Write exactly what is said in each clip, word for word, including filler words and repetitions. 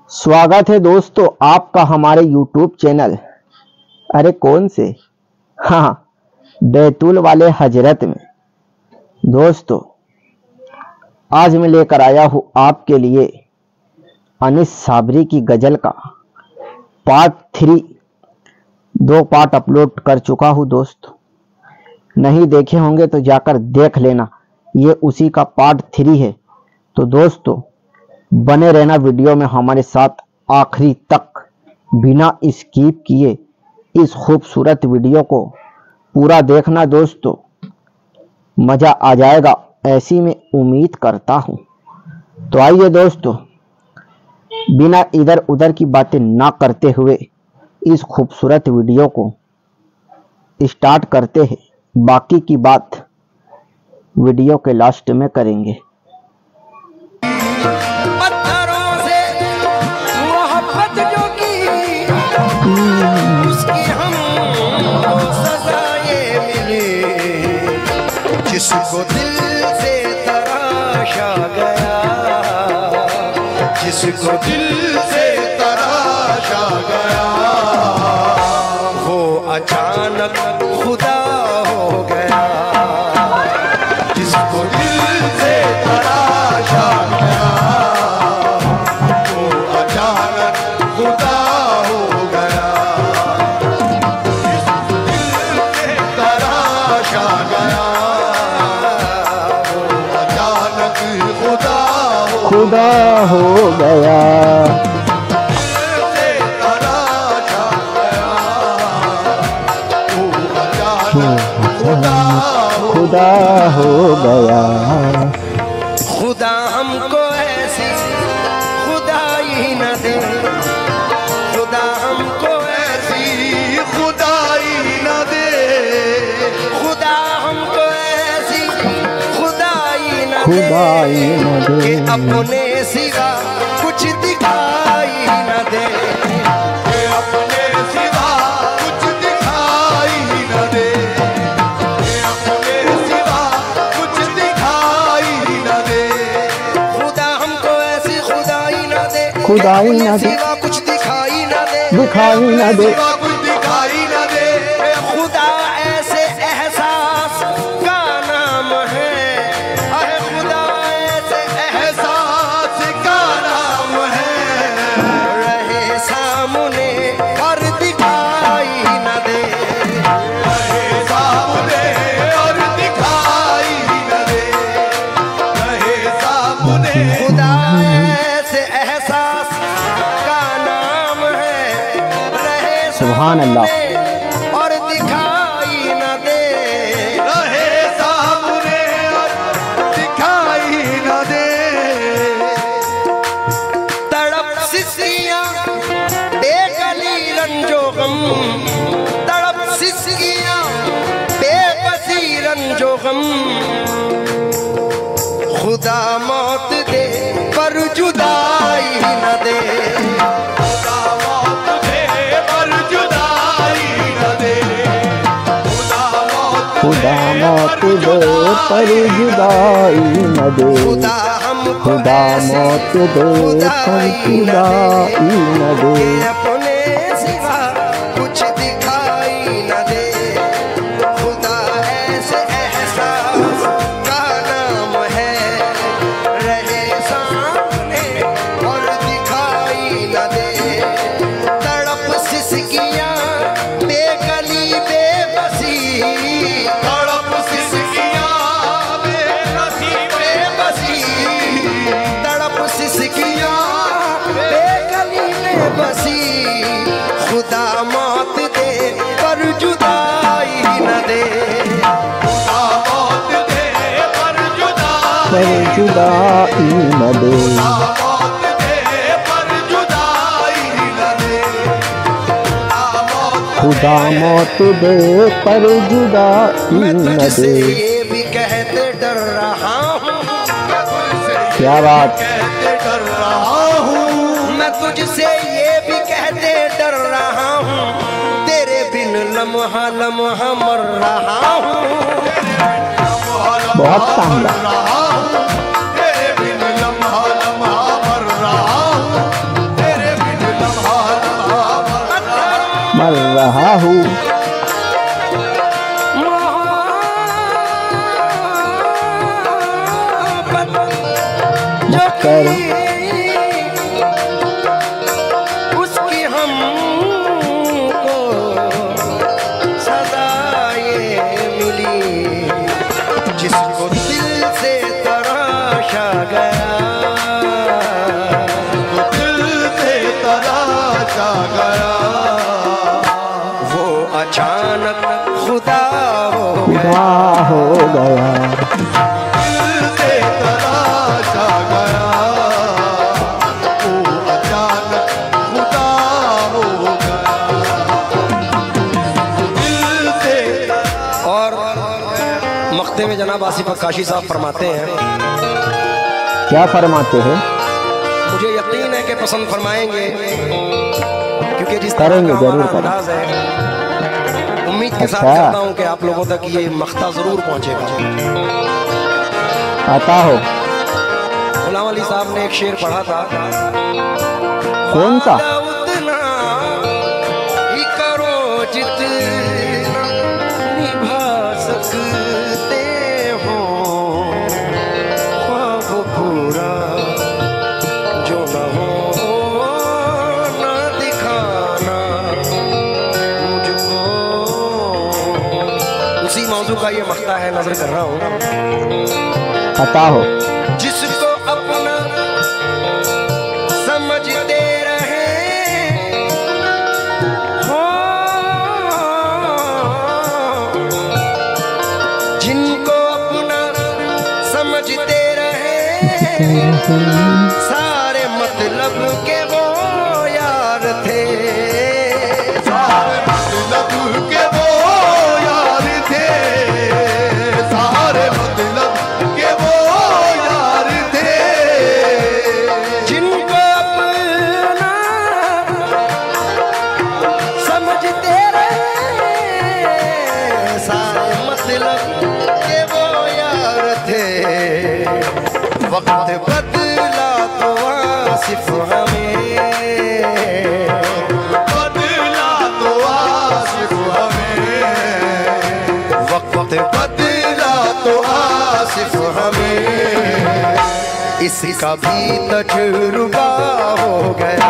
स्वागत है दोस्तों आपका हमारे यूट्यूब चैनल अरे कौन से हाँ बैतूल वाले हजरत में। दोस्तों आज मैं लेकर आया हूँ आपके लिए अनीस साबरी की गजल का पार्ट थ्री। दो पार्ट अपलोड कर चुका हूँ दोस्तों, नहीं देखे होंगे तो जाकर देख लेना, ये उसी का पार्ट थ्री है। तो दोस्तों बने रहना वीडियो में हमारे साथ आखिरी तक, बिना स्किप किए इस खूबसूरत वीडियो को पूरा देखना दोस्तों, मजा आ जाएगा ऐसी मैं उम्मीद करता हूं। तो आइए दोस्तों बिना इधर उधर की बातें ना करते हुए इस खूबसूरत वीडियो को स्टार्ट करते हैं। बाकी की बात वीडियो के लास्ट में करेंगे। जिसको दिल से तराशा गया, जिसको दिल से तराशा गया, वो अचानक खुदा हो गया। जिसको दिल से तराशा गया, वो अचानक खुदा हो गया। जिसको दिल से तराशा गया, खुदा हो गया। खुदा हो गया। खुदा हमको ऐसी खुदाई न दे, खुदा हमको ऐसी खुदाई न दे, खुदा हमको ऐसी खुदाई न खुदाई न दे कि अपने सिवा कुछ दिखाई न दे, कि अपने सिवा कुछ दिखाई न दे, कि अपने सिवा कुछ दिखाई न दे। खुदा हमको ऐसी खुदाई न दे, खुदाई न दे, सिवा कुछ दिखाई न दे, दिखाई न दे, सिवा कुछ दिखाई न दे। खुदा ऐसे एहसास का नाम है, अरे खुदा ऐसे एहसास का नाम है, रहे सामने और दिखाई न दे, रहे सामने और दिखाई न दे, रहे सामने। खुदा ऐसे एहसास का नाम है, रहे सुभान अल्लाह। और दिखाई न दे, रहे सामने और दिखाई न दे। तड़प सिसियां बेगली रंजो गम, तड़प सिसियां बेबसी रंजो गम, खुदा मौत दे पर जुदाई न दे, खुदा मौत दे पर जुदाई न दे, खुदा मौत खुदा मौत दे पर जुदाई न दे, खुदा हमको खुदा मौत दे पर जुदाई न दे। अपने सिवा कुछ दिखाई न दे। खुदा ऐसे एहसास का नाम है, रहे सामने और दिखाई न दे। तड़प सिसकियां बेगली बेबसी, तड़प सिसकियां बेबसी बेबसी, तड़प सिसकियां बेगली बेबसी, खुदा मौत दे पर जुदाई न दे, खुदा मौत दे पर जुदाई पर जुदाई न दे, मौत दे पर जुदाई न दे, खुदा मौत दे पर जुदाई मैं न तुझसे दे। ये भी कहते डर रहा हूँ, क्या बात। कहते डर रहा हूँ, मैं तुझसे ये भी कहते डर रहा हूँ, तेरे बिन लम्हा लम्हा मर रहा हूँ, बहुत शानदार। तेरे बिन लम्हा लम्हा मर रहा हूँ, तेरे रहा हूँ। जो करो उसकी हमको सदा ये मिली, जिसको दिल से तराशा गया, दिल से तराशा गया, वो अचानक खुदा हो खुदा हो गया। दिल से तराशा गया, वो अचानक खुदा हो गया, दिल से। और मख्ते में जनाब आसिफ अक्काशी साहब फरमाते हैं, क्या फरमाते हैं? मुझे यकीन है कि पसंद फरमाएंगे, क्योंकि जिस करेंगे, तरह का जरूर हमारा अंदाज है, उम्मीद के साथ अच्छा। करता हूं कि आप लोगों तक ये मख्ता जरूर पहुंचेगा। आता हो। गुलाम अली साहब ने एक शेर पढ़ा था, कौन सा? वादा उतना ही करो जितना निभा सकते हो, ख्वाब पूरा जो न हो न दिखाना मुझको। उसी मौजू का ये मख्ता है, नजर कर रहा हूँ। आता हो। जिसको अपना समझते रहे हो, जिनको अपना समझते रहे, सारे मतलब के वो यार थे, सारे मतलब के वो यार थे, सारे मतलब के वो यार थे, जिनको अपना समझते रहे, सारे मतलब के वो यार थे। वक्त बदला तो आसिफ हमें, बदला तो आसिफ हमें, वक्त बदला तो आसिफ हमें, इसका भी तजुर्बा हो गया।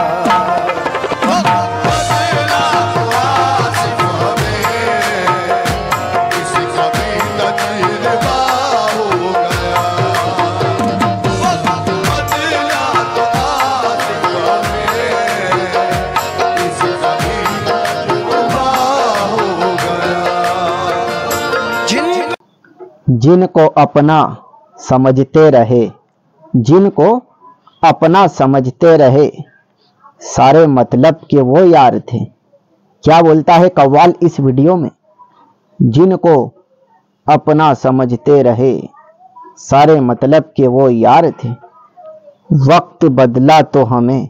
बदला तो आसिफ हमें, इसका भी तजुर्बा हो गया। बदला तो आसिफ हमें, इसका भी तजुर्बा हो गया। जिन जिनको अपना समझते रहे, जिनको अपना समझते रहे, सारे मतलब के वो यार थे। क्या बोलता है कव्वाल इस वीडियो में? जिनको अपना समझते रहे, सारे मतलब के वो यार थे। वक्त बदला तो हमें,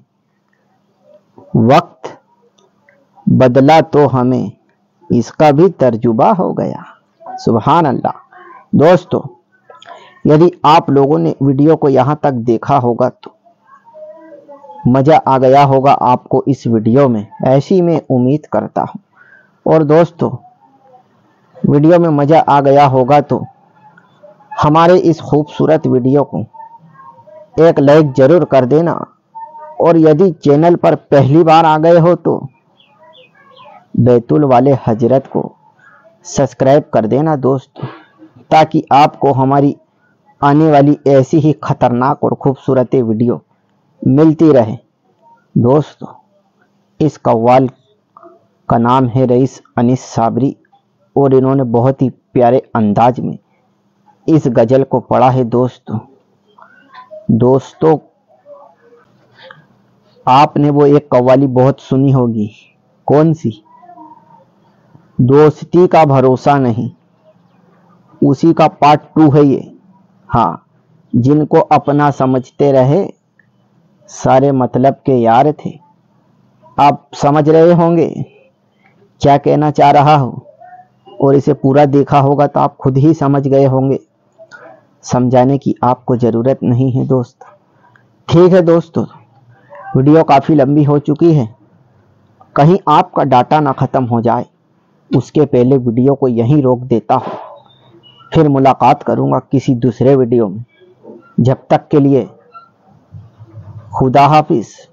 वक्त बदला तो हमें, इसका भी तर्जुबा हो गया। सुभान अल्लाह। दोस्तों, यदि आप लोगों ने वीडियो को यहाँ तक देखा होगा तो मज़ा आ गया होगा आपको इस वीडियो में, ऐसी मैं उम्मीद करता हूँ। और दोस्तों, वीडियो में मज़ा आ गया होगा तो हमारे इस खूबसूरत वीडियो को एक लाइक ज़रूर कर देना, और यदि चैनल पर पहली बार आ गए हो तो बैतुल वाले हजरत को सब्सक्राइब कर देना दोस्तों, ताकि आपको हमारी आने वाली ऐसी ही खतरनाक और खूबसूरत वीडियो मिलती रहे। दोस्तों, इस कव्वाल का नाम है रईस अनीस साबरी, और इन्होंने बहुत ही प्यारे अंदाज में इस गज़ल को पढ़ा है। दोस्तों दोस्तों आपने वो एक कव्वाली बहुत सुनी होगी, कौन सी? दोस्ती का भरोसा नहीं, उसी का पार्ट टू है ये। हाँ, जिनको अपना समझते रहे, सारे मतलब के यार थे। आप समझ रहे होंगे क्या कहना चाह रहा हो, और इसे पूरा देखा होगा तो आप खुद ही समझ गए होंगे, समझाने की आपको ज़रूरत नहीं है दोस्त। ठीक है दोस्तों, वीडियो काफ़ी लंबी हो चुकी है, कहीं आपका डाटा ना ख़त्म हो जाए, उसके पहले वीडियो को यहीं रोक देता हूँ। फिर मुलाकात करूँगा किसी दूसरे वीडियो में। जब तक के लिए खुदा हाफिज़।